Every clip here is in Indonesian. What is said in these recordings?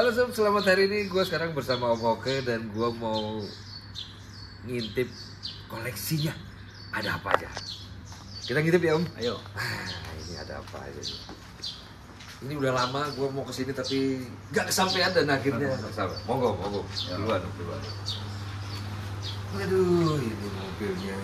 Halo sob, selamat hari ini. Gue sekarang bersama Om Oke dan gue mau ngintip koleksinya. Ada apa aja? Kita ngintip ya Om? Ayo. Ini ada apa aja? Ini udah lama gue mau kesini tapi gak kesampaian dan akhirnya kesampean. Monggo. Duluan. Aduh, ini mobilnya.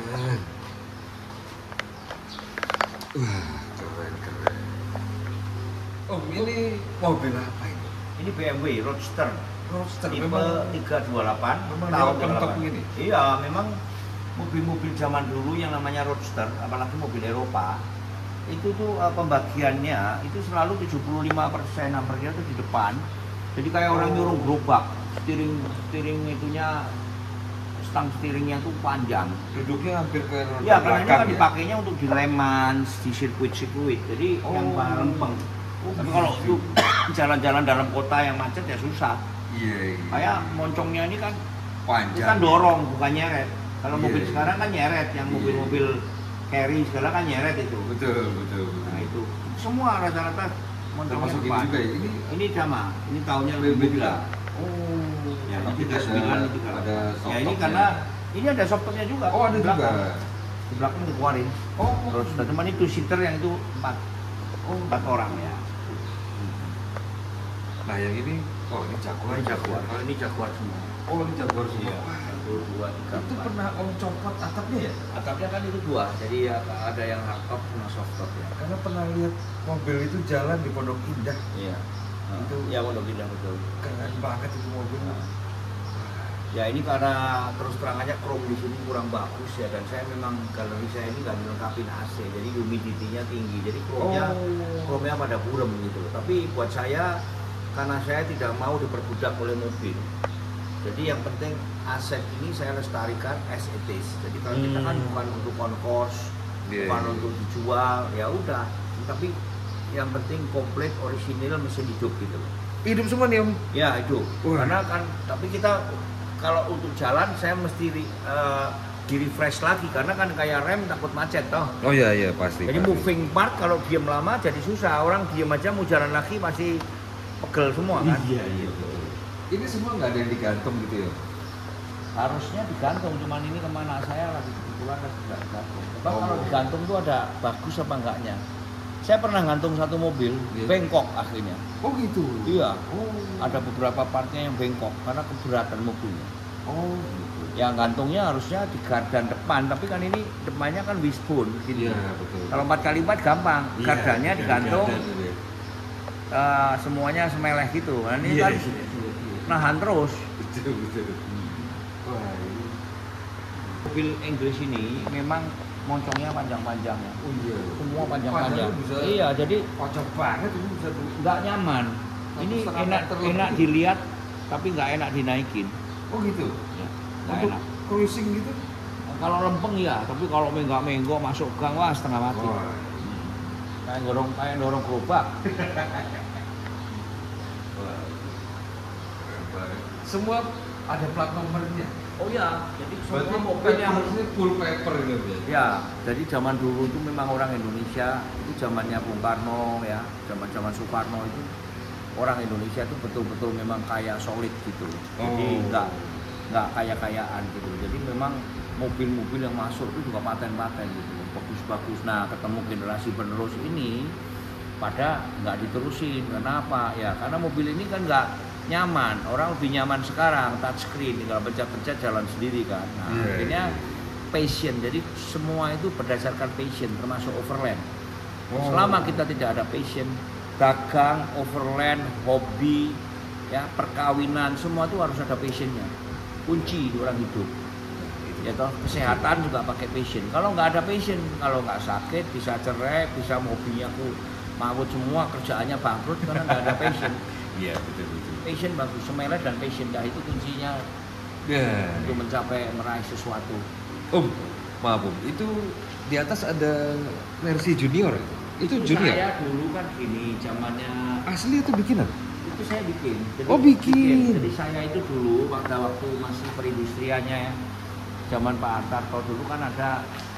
Keren. Om, ini mobil apa ini? Ini BMW Roadster tipe memang 328 memang tahun lengkap 38. begini? Iya, memang mobil-mobil zaman dulu yang namanya Roadster, apalagi mobil Eropa, itu tuh pembagiannya itu selalu 75% hampir itu di depan. Jadi kayak orang nyuruh gerobak, steering itunya, stang steeringnya tuh panjang. Duduknya hampir ke Ya, karena ini kan ya? dipakainya untuk di Le Mans, di sirkuit. Jadi yang lempeng. Tapi kalau untuk jalan-jalan dalam kota yang macet ya susah. Iya. Kayak moncongnya ini kan Panjang. itu kan dorong, bukan nyeret. Kalau mobil Iya. sekarang kan nyeret, yang mobil-mobil carry sekarang kan nyeret itu. Betul. Nah itu semua rata-rata moncongnya Termasuk ini depan. juga ya? Ini sama, ini tahunnya BB lebih muda. Oh. Ya, Tapi ini 39 itu kan. ada Ya ini karena ini ada software juga. Oh, ada di juga. belakang. Di belakang dikeluarin. Oh. Terus cuman itu seater yang itu 4 orang ya. Nah, yang ini ini Jaguar. Kalau ini Jaguar semua. Oh, ini Jaguar semua. Iya. Wah, 1, 2, 3, itu pernah Om copot atapnya ya? atapnya kan itu 2, jadi ya ada yang hardtop sama softtop ya. Karena pernah lihat mobil itu jalan di Pondok Indah. Iya. Itu ya Pondok Indah betul. keren banget itu mobil. Ya ini karena terus terang aja chrome di sini kurang bagus ya, dan saya memang galeri saya ini nggak dilengkapin AC, jadi humidity-nya tinggi, jadi chrome-nya pada burem gitu. Tapi buat saya, karena saya tidak mau diperbudak oleh mobil, jadi yang penting aset ini saya lestarikan as it is. Jadi kalau kita kan bukan untuk concourse, bukan untuk dijual, ya udah. Tapi yang penting komplit, orisinil, mesin hidup gitu loh. Hidup semua nih Om? Ya hidup. Karena kan, tapi kita kalau untuk jalan saya mesti di refresh lagi, karena kan kayak rem takut macet toh. Oh iya pasti. Jadi moving part kalau diem lama jadi susah. Orang diem aja mau jalan lagi pasti pegel semua kan. Iya. Ini semua nggak ada yang digantung gitu ya? Harusnya digantung, cuman ini kemana saya lagi kebetulan tidak digantung. Sebab kalau digantung tuh ada bagus apa enggaknya. Saya pernah gantung satu mobil, bengkok akhirnya. Oh gitu? Iya. Oh. Ada beberapa partnya yang bengkok karena keberatan mobilnya. Oh gitu. Yang gantungnya harusnya di gardan depan, tapi kan ini depannya kan wishbone gitu. Iya betul. Kalau 4x4 gampang, gardannya digantung, semuanya semeleh gitu. Nah, ini kan nahan terus. Betul. Wah, ini Mobil Inggris ini memang moncongnya panjang-panjang ya. oh iya. Semua panjang-panjang. Bisa Iya, jadi kocok banget ini bisa nggak nyaman. Ini enak dilihat, tapi nggak enak dinaikin. Oh gitu. Ya, nggak Untuk enak. cruising gitu? Kalau lempeng ya, tapi kalau menggak-menggok masuk gang wah setengah mati. Wah. Kayak dorong gerobak. Semua ada plat nomornya. Oh ya, jadi Berarti semua mobil yang papernya full paper gitu ya? ya, jadi zaman dulu itu memang orang Indonesia, itu zamannya Bung Karno ya, zaman Soekarno itu orang Indonesia itu betul-betul memang kaya solid gitu. Jadi nggak kaya-kayaan gitu. Jadi memang mobil-mobil yang masuk itu juga paten-paten gitu, bagus-bagus. Nah, ketemu generasi penerus ini pada nggak diterusin. Kenapa? Ya karena mobil ini kan nggak nyaman. Orang lebih nyaman sekarang touchscreen, tinggal pencet-pencet jalan sendiri kan. Nah, akhirnya passion. Jadi semua itu berdasarkan passion, termasuk overland. Selama kita tidak ada passion, dagang, overland, hobi, ya perkawinan, semua itu harus ada passionnya. Kunci orang hidup. Ya toh, kesehatan juga pakai passion. Kalau nggak ada passion, kalau nggak sakit, bisa cerai, bisa hobinya mabut semua, kerjaannya bangkrut karena nggak ada passion. Iya betul. Passion bagus, semelet dan passion, dah itu kuncinya untuk mencapai meraih sesuatu. Maaf Om, itu di atas ada versi junior. Itu junior. Saya dulu kan gini, zamannya Asli itu bikinan? itu saya bikin. Jadi, bikin. Jadi saya itu dulu pada waktu masih perindustriannya ya, zaman Pak Hartarto dulu kan ada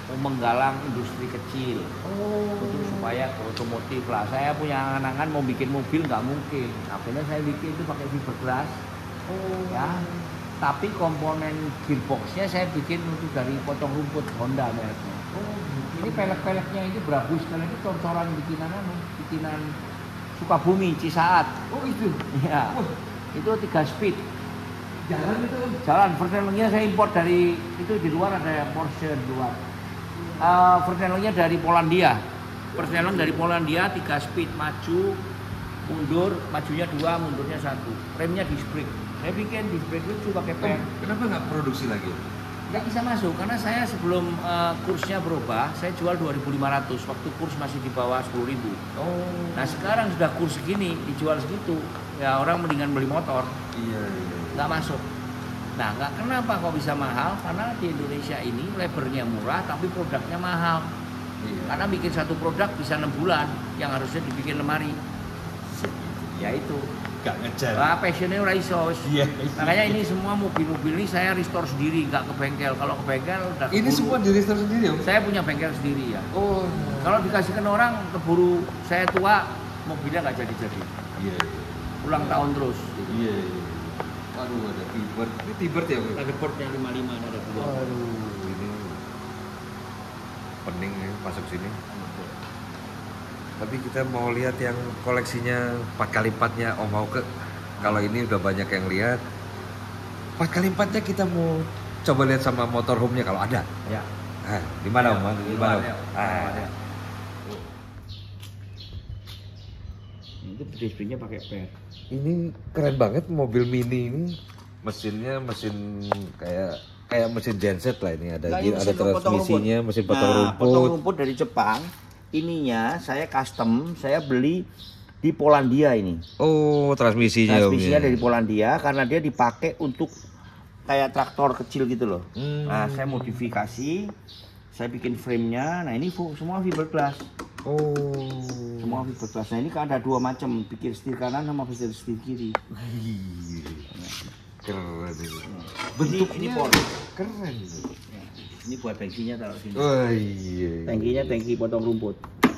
menggalang industri kecil. Untuk supaya ke otomotif lah. Saya punya angan-angan mau bikin mobil nggak mungkin. Akhirnya saya bikin itu pakai fiberglass. Ya. Tapi komponen gearboxnya saya bikin untuk dari potong rumput Honda mereknya. Ini pelek-peleknya ini berabus sekali, itu cor-coran bikinan Sukabumi, Cisaat. Oh itu? Ya. Itu 3 speed. Jalan itu? Jalan, Vertelengnya saya import dari, itu di luar ada Porsche di luar. Vertelengnya dari Polandia. Verteleng dari Polandia, 3 speed, maju, mundur, majunya 2, mundurnya 1. Remnya disc brake. Saya bikin disc brake lucu pakai pen. Kenapa nggak produksi lagi? Nggak bisa masuk, karena saya sebelum kursnya berubah, saya jual 2.500, waktu kurs masih di bawah 10.000. Nah sekarang sudah kurs segini, dijual segitu, ya orang mendingan beli motor. Iya. Nggak masuk. Nah, kenapa kok bisa mahal? Karena di Indonesia ini labornya murah, tapi produknya mahal. Iya. Karena bikin satu produk bisa 6 bulan, yang harusnya dibikin lemari. Ya itu. Gak ngejar. Passionnya ora iso. Iya. Makanya ini semua mobil-mobil ini saya restore sendiri, nggak ke bengkel. Kalau ke bengkel udah Ini keburu. semua di restore sendiri Om? Saya punya bengkel sendiri ya. Oh. Kalau dikasihkan orang keburu saya tua, mobilnya nggak jadi-jadi. Iya. Ulang tahun terus. Iya. Waduh, ada T-Bird. Ini T-Bird ya, Om? Ada Ford yang 55 ada dua. Waduh, ini pening ya masuk sini. Tapi kita mau lihat yang koleksinya 4x4-nya Om Hauke. Kalau ini udah banyak yang lihat. 4x4-nya kita mau coba lihat sama motorhome-nya kalau ada. Ya. Di mana Om? Di Di mana? luar. Itu display-nya pakai pet. Ini keren banget mobil mini ini. Mesinnya mesin kayak mesin genset lah ini. Ada ada transmisinya, mesin potong rumput. Potong rumput dari Jepang. Ininya saya custom, saya beli di Polandia ini. Oh, transmisinya. Transmisinya dari Polandia karena dia dipakai untuk kayak traktor kecil gitu loh. Nah, saya modifikasi, saya bikin frame-nya. Nah, ini semua fiberglass. Oh. Semua fiberglass. Nah, ini kan ada 2 macam, pikir setir kanan sama pikir setir kiri. Keren ini. Bentuknya ini keren itu. Ini buat tangkinya taruh sini. Oh iya. Tangkinya tangki potong rumput.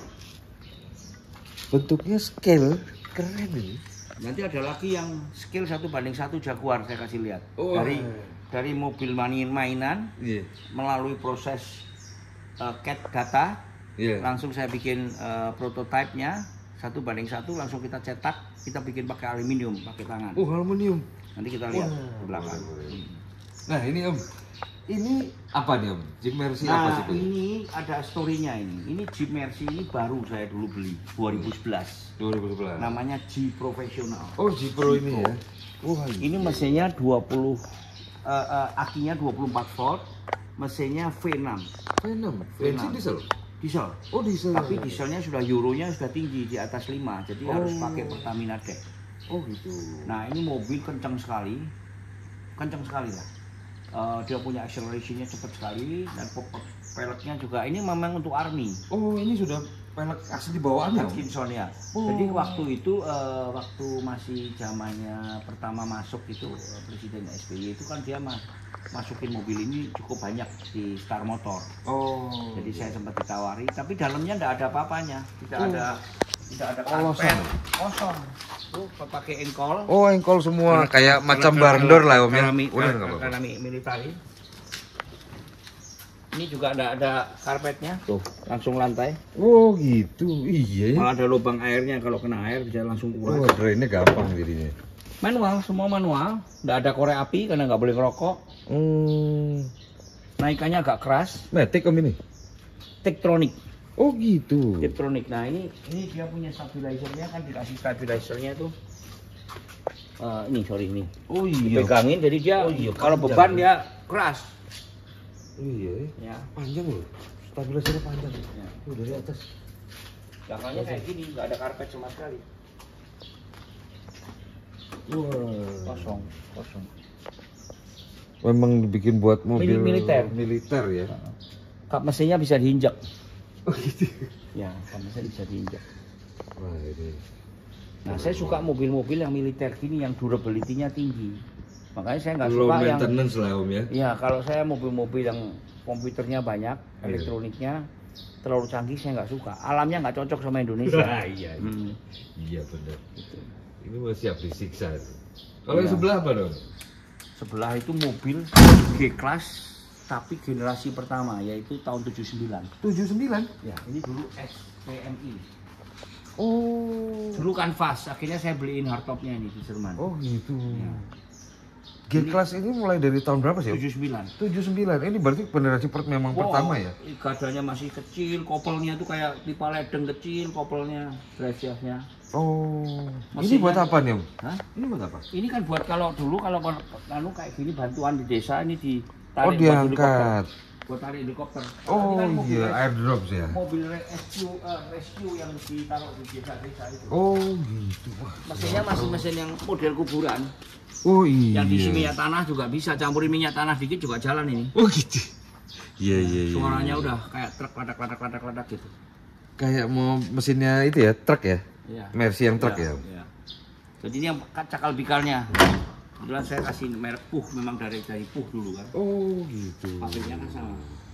Bentuknya scale keren ini. Nanti ada lagi yang scale 1:1 Jaguar saya kasih lihat. Oh. Dari mobil mainan Iya. melalui proses CAD data, langsung saya bikin prototipenya 1:1 langsung kita cetak, kita bikin pakai aluminium, pakai tangan. Oh, aluminium. Nanti kita lihat ke belakang. Nah, ini Om. Ini apa nih Om? Jeep Mercy apa sih itu? Ini ada story-nya ini. Ini Jeep Mercy ini baru saya dulu beli 2011. 2011. Namanya G Professional. Oh, Jeep Pro ini ya. Wah, ini mesinnya 20 akinya 24 volt, mesinnya V6. V6. Bensin diesel. Diesel. Oh, diesel. Tapi dieselnya sudah euronya sudah tinggi di atas 5, jadi harus pakai Pertamina DEC. Oh gitu. Nah, ini mobil kencang sekali lah. Dia punya acceleration-nya cepat sekali dan peleknya juga. Ini memang untuk army. Oh, ini sudah pelek asli bawaannya. Atkinson ya. Jadi waktu itu waktu masih zamannya pertama masuk itu Presiden SBY itu kan dia masukin mobil ini cukup banyak di Star Motor. Oh. Jadi saya sempat ditawari, tapi dalamnya tidak ada apa-apanya. Tidak ada karpet. Kosong. Tuh pakai engkol. Oh, engkol semua kayak macam barndor lah Om ya. Karena militari. Ini juga ada karpetnya. Tuh, langsung lantai. Oh, gitu. Iya. Malah ada lubang airnya, kalau kena air bisa langsung kuras. Oh, drainnya gampang jadinya. Manual, semua manual. Nggak ada korek api karena nggak boleh ngerokok. Naikannya agak keras. Matic Om ini. Tektronik. Oh gitu. Tektronik. Nah ini dia punya stabilizernya, kan dikasih stabilizernya tuh. Ini. Oh iya. Dipegangin jadi dia kalau beban dia keras. Iya. Ya. Panjang loh. Stabilizernya panjang. Ya. Dari atas. Belakangnya kayak gini, nggak ada karpet sama sekali. Wah. Kosong. Memang dibikin buat mobil militer ya. Kap mesinnya bisa diinjak. Oh gitu. Ya, kap mesinnya bisa diinjak. Wah, ini. Nah, saya suka mobil-mobil yang militer gini yang durability-nya tinggi. Makanya saya nggak Low suka yang maintenance lah Om ya. ya kalau saya mobil-mobil yang komputernya banyak, elektroniknya terlalu canggih saya nggak suka. Alamnya nggak cocok sama Indonesia. Iya, iya benar. Gitu. Ini mau siap disiksa. Kalau yang Iya. sebelah apa dong? Sebelah itu mobil G-Class tapi generasi pertama yaitu tahun 79. 79? Ya, ini dulu SPMI. Oh. Dulu kan fast, akhirnya saya beliin hardtopnya ini di Jerman. Oh gitu. Ya. G-Class ini mulai dari tahun berapa sih? 79. 79. Ini berarti generasi memang pertama ya? Gadanya masih kecil, kopelnya tuh kayak tipe ledeng kecil, kopelnya, drive-nya. Oh. Ini Mesinnya- buat apa nih Om? Hah? Ini buat apa? Ini kan buat kalau dulu kalau kayak gini bantuan di desa ini Oh ditarik buat diangkat. helikopter. Buat tarik helikopter. Oh Ini kan mobil iya, res- airdrop ya. mobil rescue yang ditaruh di desa-desa itu. Oh gitu. Wah, Mesinnya masih mesin yang model kuburan. oh iya. Yang diisi minyak tanah juga bisa, campurin minyak tanah dikit juga jalan ini. Oh gitu. Iya iya iya. Suaranya udah kayak truk ladak gitu. Kayak mau mesinnya itu ya, truk ya? Iya. Mercy yang truk ya? Iya. Jadi ini yang cakal bikalnya. Kebetulan saya kasih merek Puh, memang dari Puh dulu kan. Oh gitu. Pabriknya kan sama.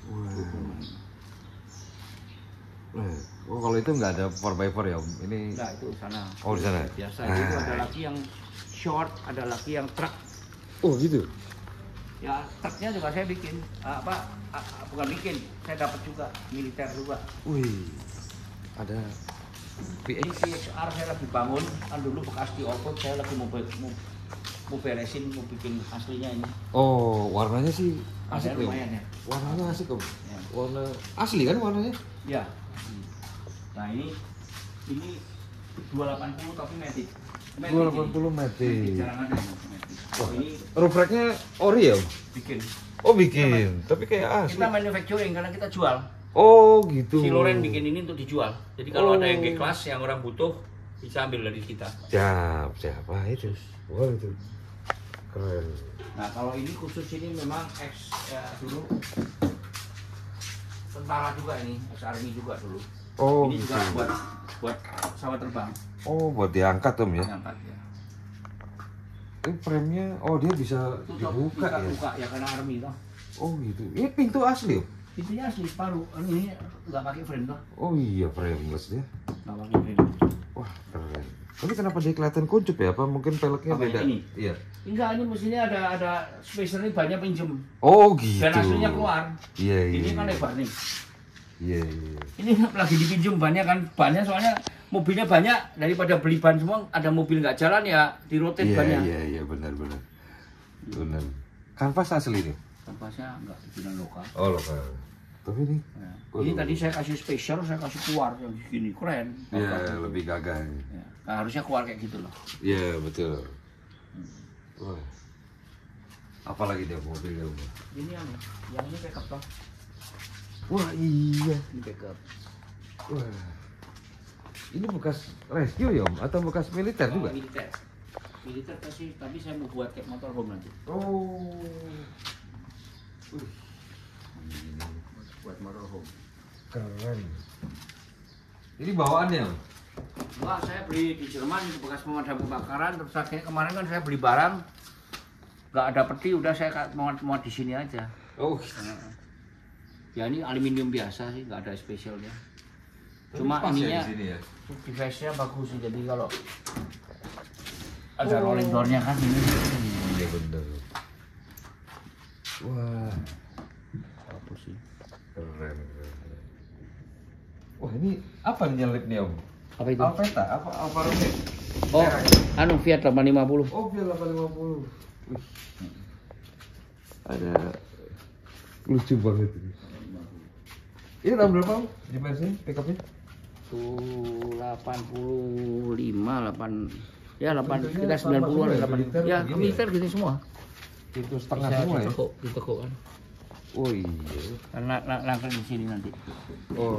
Oh kalau itu nggak ada 4x4 ya Om? Ini Enggak, itu sana. oh di sana. Biasa itu ada lagi yang short, ada lagi yang truk. Oh gitu. Ya truknya juga saya bikin. Bukan bikin, saya dapat juga militer juga. Wih. Ada Ini PXR saya lagi bangun, kan dulu bekas di offroad, saya lagi mau beresin, mau bikin aslinya ini. Oh, warnanya sih asik Ada Om. lumayan ya. Warnanya asik Om. Ya. Warna asli kan warnanya? Ya. Nah ini 280 tapi matic. 280 Matic. Jarang ada yang matic. Wah, Ini roof racknya ori ya Om? bikin. Oh bikin, tapi kayak asli. Kita manufacturing karena kita jual. Oh gitu. Si Loren bikin ini untuk dijual. Jadi kalau Oh. ada yang G-Class yang orang butuh bisa ambil dari kita. Siapa itu? Wah itu keren. Nah kalau ini khusus ini memang dulu tentara juga ini, ex-army juga dulu. Oh Ini gitu. juga buat pesawat terbang. Oh buat diangkat Om ya? Ngangkat ya. Ini frame-nya, oh dia bisa Itu dibuka bisa ya? buka ya karena army toh. Oh gitu. Ini pintu asli Om? Pintunya asli paru. Ini nggak pakai frame toh. Oh iya frameless dia. Nggak pakai frame. Wah keren. Tapi kenapa dia kelihatan kuncup ya? Apa mungkin peleknya Apa beda? ini? Iya. Enggak, ini mesinnya ada spacer ini banyak pinjem. Oh gitu. Dan hasilnya keluar. Iya iya. Ini kan lebar nih. Iya iya. Ini lagi dipinjem bannya kan, bannya soalnya mobilnya banyak, daripada beli ban semua ada mobil nggak jalan ya di rotate Iya bannya. iya benar. Benar. Kanvas asli nih. Kanvasnya nggak bikinan lokal. Oh lokal. Tapi ini. Nah, Waduh. ini tadi saya kasih spacer, saya kasih keluar yang gini keren. Iya lebih gagah. Ya, nah, harusnya keluar kayak gitu loh. Iya betul. Wah. Apalagi dia mobilnya? Ini yang ini backup toh. Wah iya. Ini backup. Wah. Ini bekas rescue ya Om? Atau bekas militer juga? Militer. Militer pasti, tapi saya mau buat kayak motorhome nanti. Oh. Buat motorhome. Keren. Ini bawaannya Om? Wah, saya beli di Jerman itu bekas pemadam kebakaran. Terus akhirnya kemarin kan saya beli barang, nggak ada peti, udah saya mau di sini aja. Oh. Ya ini aluminium biasa sih, nggak ada spesialnya. Tapi Cuma pas ya ininya, di sini ya? device-nya bagus sih. Jadi kalau ada rolling door-nya kan ini. Iya bener. Wah. Bagus sih. Keren. Wah ini apa nih nyelip nih Om? Apa itu? Alpeta? Apa Alfa Romeo? Oh, Merah ya? anu Fiat 850. Oh Fiat 850. Wih. Ada lucu banget ini. Ini tahun berapa Om? Dimensi pick-upnya? Tuh 85, 8 ya 8 Bentuknya kita sama 90 semua ya, 8 militer ya begini militer gini semua. Pintu setengah Bisa semua ya? ditekuk kan. Oh iya. Karena langkah di sini nanti. Oh.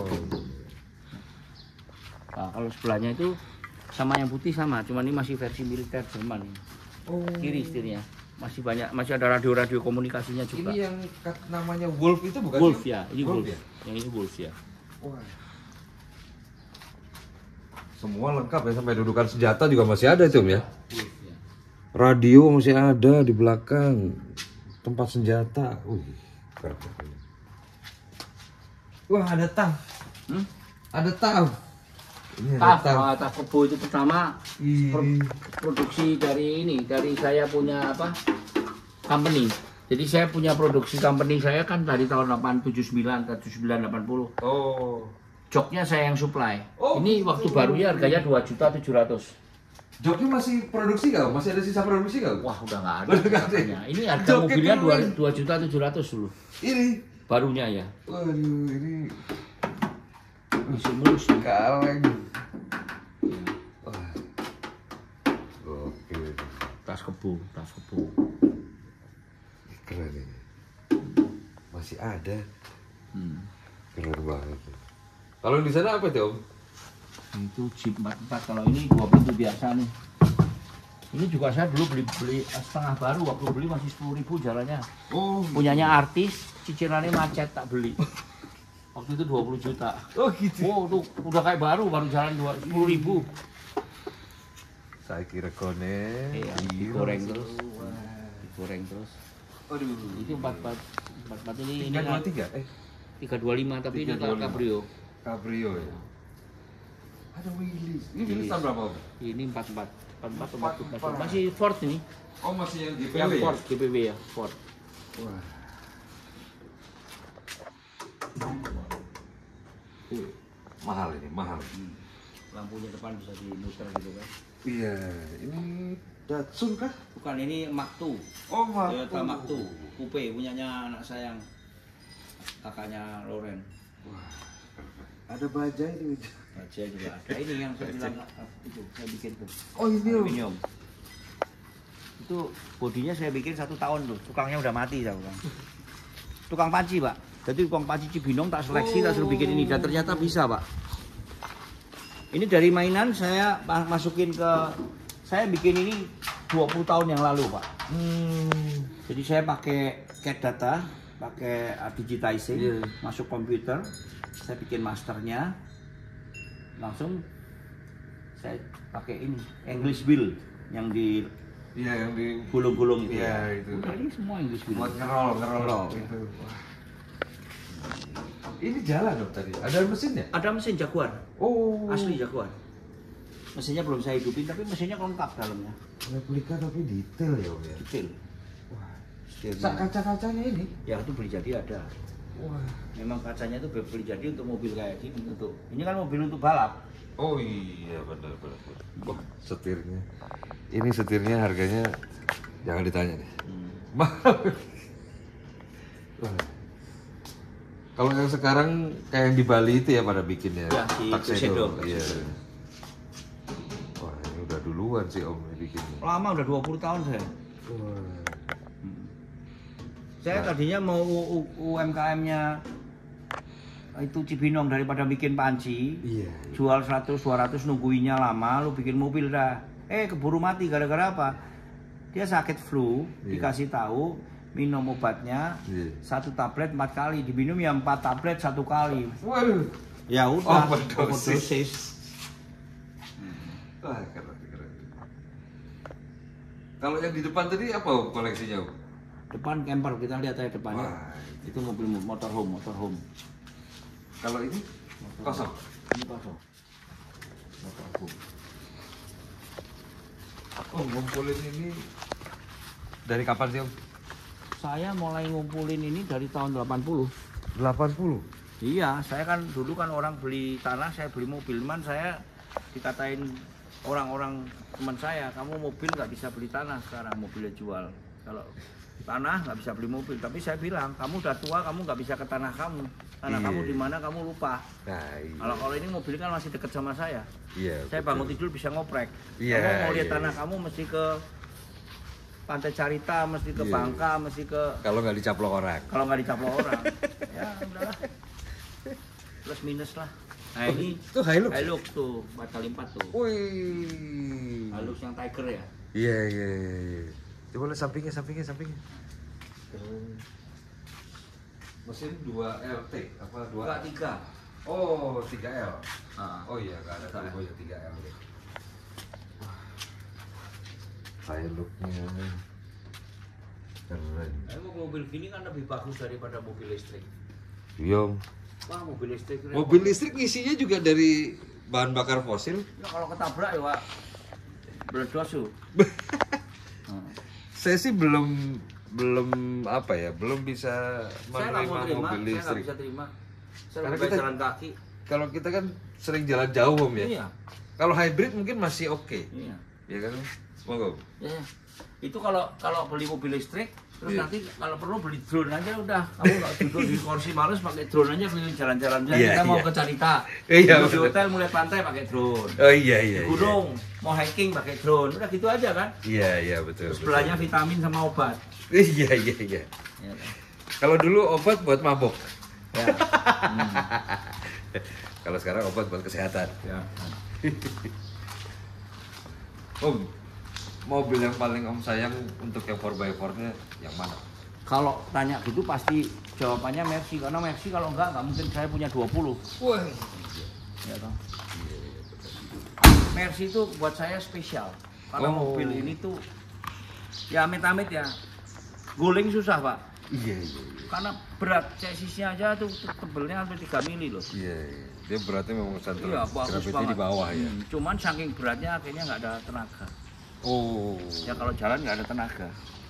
Nah, kalau sebelahnya itu sama yang putih sama, cuma ini masih versi militer Jerman ini. Oh. Kiri setirnya. Masih banyak, masih ada radio-radio komunikasinya juga. Ini yang namanya Wolf itu bukan? Wolf sih? ya, ini Wolf. ya? Yang ini Wolf ya. Wah. Semua lengkap ya, sampai dudukan senjata juga masih ada itu Om ya? Wolf ya. Radio masih ada di belakang. Tempat senjata. Keren. Wah, ada tang. Ada tang. Ini ada tas kebo itu pertama produksi dari saya punya company. Jadi saya punya produksi company saya kan dari tahun 79 ke 80. Oh. Joknya saya yang supply. Ini waktu barunya harganya 2.700.000. Joknya masih produksi nggak? Masih ada sisa produksi nggak? Wah, udah nggak ada. Ini harga mobilnya 2.700.000 dulu. Ini barunya ya. Waduh, ini mulus kaleng. Wah. Oke. Tas kebo. Keren ini. Masih ada. Keren banget. Kalau di sana apa tuh, Om? Itu Jeep 44. Kalau ini 2 pintu biasa nih. Ini juga saya dulu beli setengah baru. Waktu beli masih 10.000 jalannya. Punyanya artis, cicilannya macet, tak beli. Waktu itu 20 juta. Oh gitu. Tuh udah kayak baru jalan 10.000. Saya kira kone. Digoreng terus. Aduh. Itu 44 ini 323. 325 tapi ini cabrio. Cabrio ya. Ada Willys. Ini Willys tahun berapa, Om? Ini 44. Masih Ford ini. Oh, masih yang GPW Yang ya? Ford, GPW ya, Ford. Wah. Mahal ini, mahal. Lampunya depan bisa dimuter gitu kan. Iya, ini Datsun kah? Bukan, ini Maktu. Oh, Maktu. Toyota Maktu, coupe punyanya anak sayang. Kakaknya Loren. Wah. Ada bajai ini. Baja juga ada. Ini yang saya bilang itu saya bikin tuh. Oh, ini aluminium. Itu bodinya saya bikin 1 tahun tuh. Tukangnya udah mati saya bilang. Tukang panci, Pak. Jadi tukang panci Cibinong tak seleksi, tak suruh bikin ini dan ternyata bisa, Pak. Ini dari mainan saya masukin ke, saya bikin ini 20 tahun yang lalu, Pak. Jadi saya pakai CAD data, pakai digitizing, masuk komputer, saya bikin masternya, langsung saya pakai ini English build yang di yang di gulung-gulung itu. Iya, itu. Udah, ini semua English build. Buat ngerol itu. Ini jalan dong tadi. Ada mesinnya? Ada mesin Jaguar. Oh. Asli Jaguar. Mesinnya belum saya hidupin tapi mesinnya lengkap dalamnya. Replika tapi detail ya, Om ya. Detail. Wah. Kaca-kacanya ini? Ya itu beli jadi ada. Wah. Memang kacanya itu beli jadi untuk mobil kayak gini untuk. Ini kan mobil untuk balap. Oh iya, benar. Wah, setirnya. Ini setirnya harganya jangan ditanya deh. Mahal. Wah. Kalau yang sekarang kayak yang di Bali itu ya pada bikinnya. Ya, si Tuxedo. Iya. Wah, ini udah duluan sih Om bikinnya. Lama udah 20 tahun saya. Wah. Saya tadinya mau UMKM-nya itu Cibinong daripada bikin panci. Iya. Jual 100-200 nungguinnya lama, lu bikin mobil dah. Keburu mati gara-gara apa? Dia sakit flu, dikasih tahu minum obatnya 1 tablet 4 kali, diminum ya 4 tablet 1 kali. Waduh. Ya udah, overdosis. Wah, keren. Kalau yang di depan tadi apa koleksinya, Om? Depan camper, kita lihat aja depannya. Wah, itu mobil motorhome. Kalau ini kosong. Ini kosong. Motorhome. Oh, ngumpulin ini dari kapan sih, Om? Saya mulai ngumpulin ini dari tahun 80. 80? Iya, saya kan dulu kan orang beli tanah, saya beli mobil. Man, saya dikatain orang-orang teman saya, kamu mobil nggak bisa beli tanah sekarang, mobilnya jual. Kalau tanah nggak bisa beli mobil. Tapi saya bilang, kamu udah tua, kamu nggak bisa ke tanah kamu. Tanah kamu di mana kamu lupa. Nah, iya. Kalau ini mobil kan masih dekat sama saya. Iya. Saya bangun tidur bisa ngoprek. Iya, Kamu mau lihat iya, tanah iya. kamu mesti ke Pantai Carita, mesti ke Iya. Bangka, mesti ke. Kalau nggak dicaplok orang. Kalau nggak dicaplok orang, ya udahlah. Plus minus lah. Nah ini itu Hilux. Hilux tuh 4x4 tuh. Wih. Hilux yang Tiger ya. Iya. Coba lihat sampingnya. Mesin 2 LT apa 2? Enggak 3. Oh, 3L. Oh iya, nggak ada Nggak. turbo yang 3L deh. Hilux-nya keren. Mobil gini kan lebih bagus daripada mobil listrik. Iya. Wah, mobil listrik. Mobil listrik isinya juga dari bahan bakar fosil. Ya, kalau ketabrak ya Pak, meledos tuh. Saya sih belum apa ya, belum bisa Saya nggak mau menerima terima, mobil saya nggak listrik. bisa terima. Saya Karena lebih baik kita- jalan kaki. Kalau kita kan sering jalan jauh Om ya. Iya, Kalau hybrid mungkin masih oke. iya. Ya kan? Monggo. Ya. Itu kalau beli mobil listrik, terus Iya. nanti kalau perlu beli drone aja udah. Kamu nggak duduk di kursi males pakai drone aja keliling jalan-jalan. Misalnya Iya, kita mau iya. ke Carita, Iya, duduk di betul. hotel mulai pantai pakai drone. Oh iya iya. Di gunung mau hiking pakai drone, udah gitu aja kan. Iya iya betul. Terus betul. belanja vitamin sama obat. Iya iya iya. Ya, kan? Kalau dulu obat buat mabok. Ya. Kalau sekarang obat buat kesehatan. Ya. Om, mobil yang paling Om sayang untuk yang 4x4-nya yang mana? Kalau tanya gitu pasti jawabannya Mercy, karena Mercy kalau nggak mungkin saya punya 20. Wah. Ya, toh. Mercy itu buat saya spesial. Karena Oh. mobil ini tuh ya amit-amit ya. Guling susah, Pak. Iya iya. Karena berat chassisnya aja tuh tebelnya hampir 3 mili loh. Iya. Dia beratnya memang center. Iya, bagus Gravity banget. di bawah ya. Cuman saking beratnya akhirnya nggak ada tenaga. Oh. Ya kalau jalan nggak ada tenaga.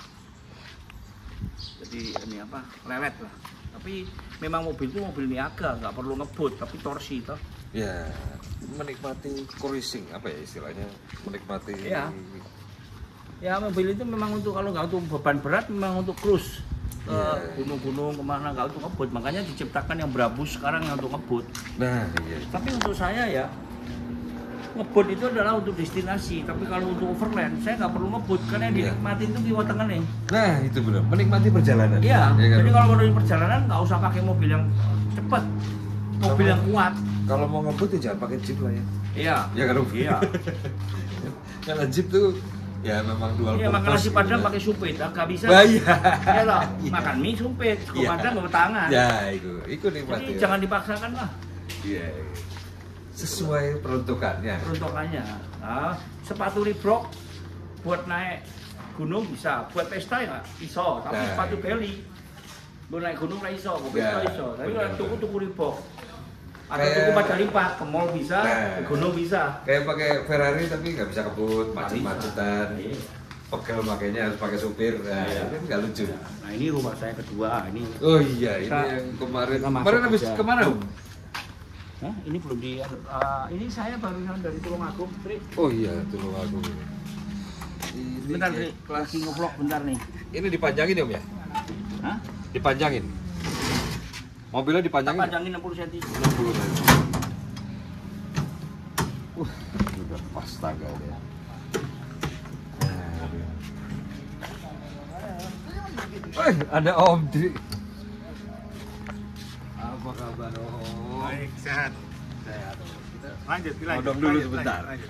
Jadi ini apa? Lelet lah. Tapi memang mobil itu mobil niaga, nggak perlu ngebut, tapi torsi toh. Ya, menikmati cruising apa ya istilahnya? Menikmati. Iya. Ya mobil itu memang untuk kalau nggak untuk beban berat, memang untuk cruise ke Iya. gunung-gunung kemana, nggak untuk ngebut. Makanya diciptakan yang Brabus sekarang yang untuk ngebut. Nah, iya. Tapi untuk saya ya ngebut itu adalah untuk destinasi. Tapi kalau untuk overland saya nggak perlu ngebut karena yang Iya. dinikmatin itu Kiwa Tengah nih. Nah, itu benar. Menikmati perjalanan. Iya. Ya kan? Jadi kalau mau di perjalanan nggak usah pakai mobil yang cepat, mobil yang kuat. Kalau mau ngebut ya jangan pakai jeep lah ya. Iya. Ya kan? Om? Iya. Karena jeep tuh ya memang dual Iya, makan purpose nasi padang gitu. pakai sumpit, nggak bisa. Bah, iya. Ya loh, Iya. makan mie sumpit, ke Iya. padang bawa tangan. Ya, itu nikmati. Jadi ya. jangan dipaksakan lah Iya. Sesuai peruntukannya. peruntukannya. Nah, sepatu Reebok buat naik gunung bisa, buat pesta ya nggak iso, tapi Nah, sepatu iya. belly buat naik gunung nggak iso, ke Ya, pesta iso. Tapi benar, kalau tuku Reebok atau Kayak- tuku Majalengka ke mall bisa, Nah. ke gunung bisa. Kayak pakai Ferrari tapi nggak bisa kebut, macet-macetan. Iya. Pegel makanya harus pakai supir. Nah, Iya. itu kan nggak lucu. Nah ini rumah saya kedua, ini. Oh iya, ini Kita- yang kemarin. kita masuk Kemarin habis aja. kemana, Om? Hah? Ini belum di. Ini saya barusan dari Tulungagung, Tri. Oh iya, tolong aku ini. Ini Bentar, Tri. kayak Lagi ngevlog bentar nih. Ini dipanjangin ya, Om ya? Hah? Dipanjangin. Mobilnya Kita dipanjangin. panjangin 60 cm. 60 cm. Udah pas tangga dia. Ada Om Di. Apa kabar Om? Baik, sehat. Sehat. Lanjut, Modong dulu sebentar. Lanjut.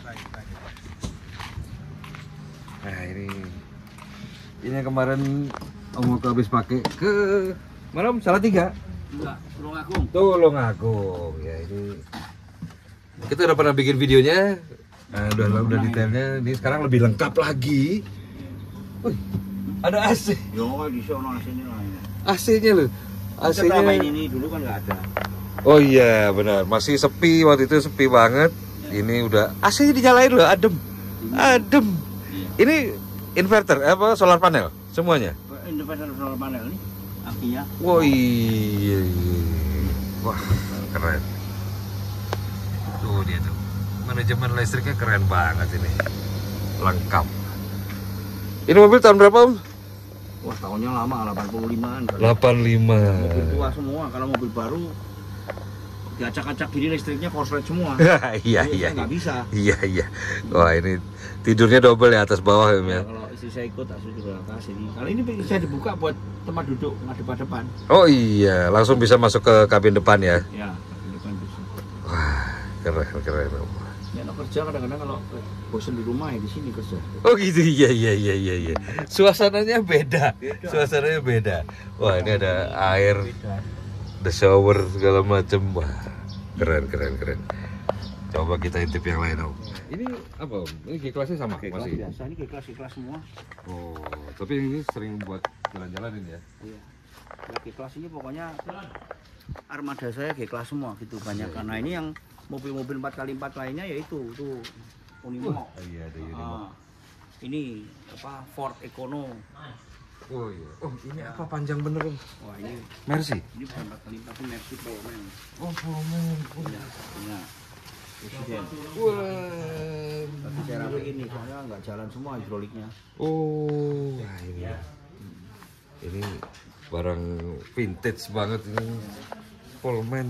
Nah ini yang kemarin Om aku habis pakai ke mana Om? Salatiga. Enggak, Tulungagung. Tulungagung ya ini. Kita udah pernah bikin videonya. Nah, udah detailnya. Ini sekarang lebih lengkap lagi. Wih, ada AC. Yo, di sono sini lah. AC-nya loh. Kita tambahin AC-nya. ini dulu kan nggak ada. Oh iya benar, masih sepi waktu itu sepi banget. Ini udah AC-nya dinyalain loh, adem. Adem. Ini inverter apa solar panel semuanya? Independen solar panel nih, akinya. Wah iya. Wah keren. Tuh dia tuh. Manajemen listriknya keren banget ini. Lengkap. Ini mobil tahun berapa Om? Wah, tahunnya lama, 85-an. 85. Mobil tua semua, kalau mobil baru diacak-acak gini listriknya korslet semua. Iya Jadi iya. saya nggak bisa. Iya iya. Wah ini tidurnya double ya atas bawah ya Om ya. Ya, kalau istri saya ikut, aku juga atas ini. Kalau ini bisa dibuka buat tempat duduk ngadep-depan. Oh iya, langsung bisa masuk ke kabin depan ya. Ya, depan bisa. Wah, keren Om. Ya, no kerja kadang-kadang kalau bosan di rumah ya di sini kerja. Oh gitu, iya. Suasananya beda. Suasananya beda. Wah ini ada air, Beda. ada shower segala macem. Wah keren. Coba kita intip yang lain Om. Ini apa Om? Ini G-kelasnya sama G-kelas masih? biasa, ini G-kelas semua. Oh, tapi ini sering buat jalan-jalan ini ya? Iya. Nah, G-kelas ini pokoknya armada saya G-kelas semua gitu banyak. Karena ini yang mobil-mobil 4x4 lainnya yaitu tuh Unimog. Iya, ada Unimog. Ini apa Ford Econo. Oh iya. Oh, ini apa panjang bener Om? Wah, ini Mercy. ini bukan 4x4 ini Mercy Pullman. Oh, Pullman. Iya, punya Presiden. Wah. Tapi saya rapiin nih, soalnya nggak jalan semua hidroliknya. Oh, nah ini. Ini barang vintage banget ini. Pullman.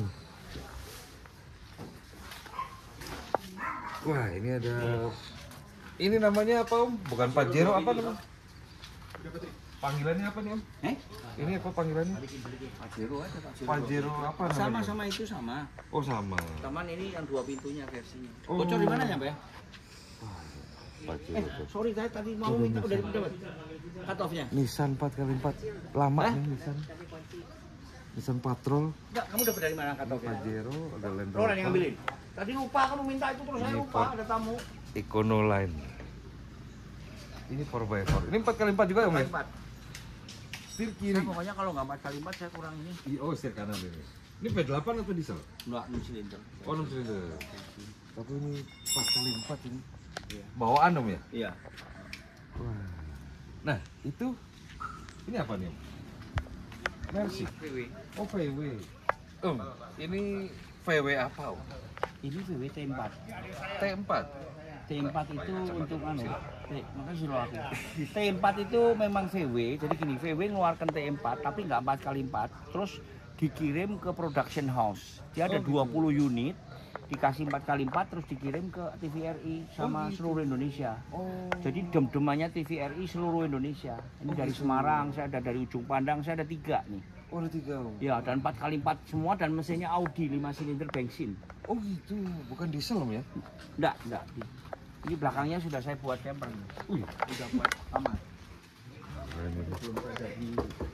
Wah, ini ada. Ini namanya apa Om? Bukan Pajero apa namanya? Panggilannya apa nih Om? Ini apa panggilannya? Pajero aja Pajero. Pajero apa namanya? Sama itu sama. Oh sama. Taman ini yang 2 pintunya versinya. Oh. Bocor di mana ya, Mbak? Pajero. Sorry saya tadi mau minta dari dapat. Cut off-nya. Nissan 4x4 lama nih Nissan. Nissan Patrol. Enggak, kamu dapat dari mana cut off-nya? Pajero ada Land Lo yang Rover. ngambilin. Tadi lupa kamu minta itu terus saya Ini lupa Ford. ada tamu. Econoline. Ini 4x4. Ini 4x4 juga ya Om? 4x4. Setir Saya kiri. pokoknya kalau nggak 4x4 saya kurang ini. Oh, setir kanan ini. Ini V8 atau diesel? Enggak 6 silinder. Oh, 6 silinder. Tapi ini 4x4 ini. Iya. Bawaan Om ya? Iya. Wah. Nah, itu ini apa nih Om? Mercy. VW. Oh, VW. Om, ini VW apa Om? Ini VW T4. T4. T4 itu untuk makasih loh aku. T4 itu memang VW, jadi gini, VW ngeluarkan T4 tapi nggak 4x4, terus dikirim ke production house. Dia ada 20 unit, dikasih 4x4 terus dikirim ke TVRI sama seluruh Indonesia. Oh. Jadi dem-demannya TVRI seluruh Indonesia. Ini dari Semarang, saya ada dari Ujung Pandang, saya ada 3 nih. Oh, ada 3 Om. Ya, dan 4x4 semua dan mesinnya Audi 5 silinder bensin. Oh gitu, bukan diesel Om ya? Enggak. Ini belakangnya sudah saya buat camper. Udah buat kamar. Keren ini. Belum ada di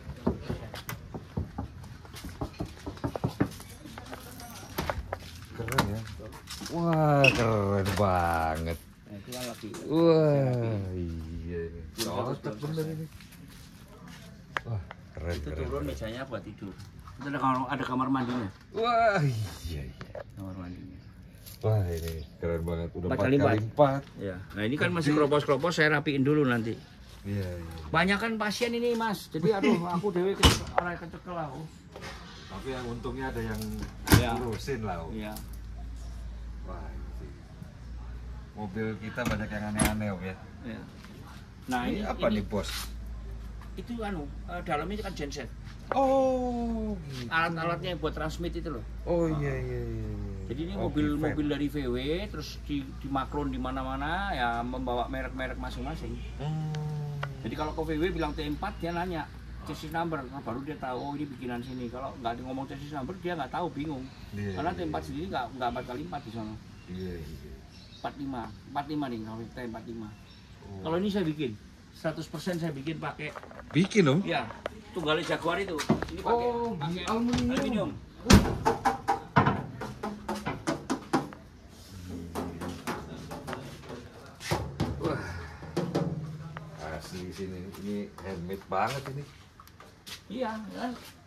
Keren ya. Wah, keren banget. Nah, itu kan lagi. Wah, iya ini. Cocok bener ini. Wah, keren Itu keren. turun mejanya buat tidur. Itu ada kamar mandinya. Wah, iya. Kamar mandinya. Wah, ini keren banget. Udah 4x4. 4x4. Ya. Nah, ini kan masih kropos-kropos, saya rapiin dulu nanti. Iya, iya. Banyak kan pasien ini, Mas. Jadi aduh, aku dewe orang kecekel aku. Tapi yang untungnya ada yang Iya. ngurusin lah. Om. Iya. Wah, ini. Mobil kita banyak yang aneh-aneh Om ya. Iya. Nah, Ini apa nih bos? Itu dalamnya kan genset. Oh, gitu. Alat-alatnya buat transmit itu loh. Oh iya. Jadi ini Oh, mobil dari VW terus di makron di mana-mana ya membawa merek-merek masing-masing. Jadi kalau ke VW bilang T4 dia nanya chassis number, nah, baru dia tahu oh ini bikinan sini. Kalau nggak ngomong chassis number dia nggak tahu, bingung. Iya, Karena iya. T4 sendiri nggak 4x4 di sana. Iya. 45 nih kalau T45. Oh. Kalau ini saya bikin 100% saya bikin pakai Bikin Om? ya tunggal Jaguar itu. Ini pakai Oh, aluminium. Wah, asli sini ini handmade banget ini. Iya, kan.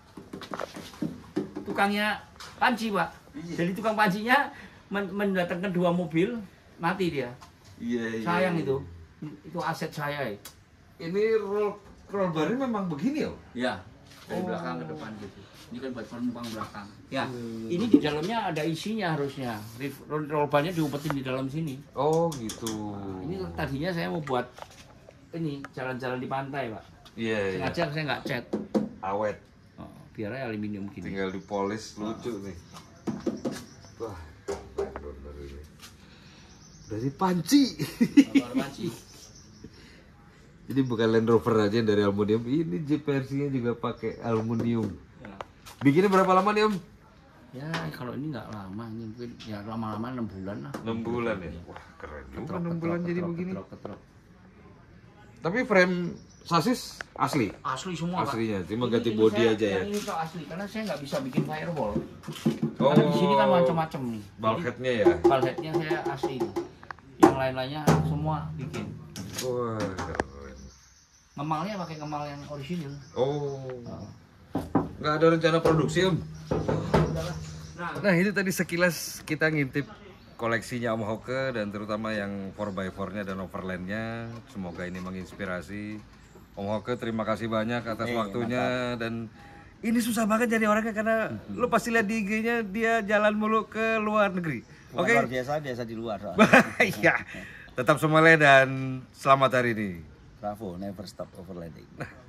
Tukangnya panci, Pak. Jadi tukang pancinya mendatangkan 2 mobil, mati dia. Iya. Sayang itu. Itu aset saya. Ini roll barnya memang begini Om? Ya, dari belakang ke depan gitu. Ini kan buat penumpang belakang. Ya, ini di dalamnya ada isinya harusnya. Roll barnya diumpetin di dalam sini. Oh gitu. Ini tadinya saya mau buat ini jalan-jalan di pantai, Pak. Iya. Sengaja saya nggak cat. Awet. Oh, biar aja aluminium gini. Tinggal dipolis lucu nih. Wah, bener ini. Dari panci. Motor panci. Jadi bukan Land Rover aja yang dari aluminium, ini Jeep versinya juga pakai aluminium. Ya. Bikinnya berapa lama nih Om? Ya kalau ini nggak lama, ini mungkin ya lama-lama 6 bulan lah. 6 bulan ya? Wah keren juga Ketrok, 6 bulan jadi begini. ketrok. Tapi frame sasis asli. Asli semua, Pak. Aslinya, cuma Ini- ganti ini body saya- aja ya. Yang ini Pak asli, karena saya nggak bisa bikin firewall. Oh. Karena di sini kan macam-macam nih. Bulkheadnya ya. Bulkheadnya saya asli. Yang lain-lainnya semua bikin. Wah. Ngemalnya pakai ngemal yang orisinil. Oh. Nggak ada rencana produksi, Om. Nah, itu tadi sekilas kita ngintip koleksinya Om Hoke dan terutama yang 4x4-nya dan overlandnya. Semoga ini menginspirasi. Om Hoke, terima kasih banyak atas waktunya dan ini susah banget jadi orangnya karena lu pasti lihat di IG-nya dia jalan mulu ke luar negeri. Oke. Luar biasa di luar soalnya. Iya. Tetap semuanya dan selamat hari ini. Bravo, never stop overlanding.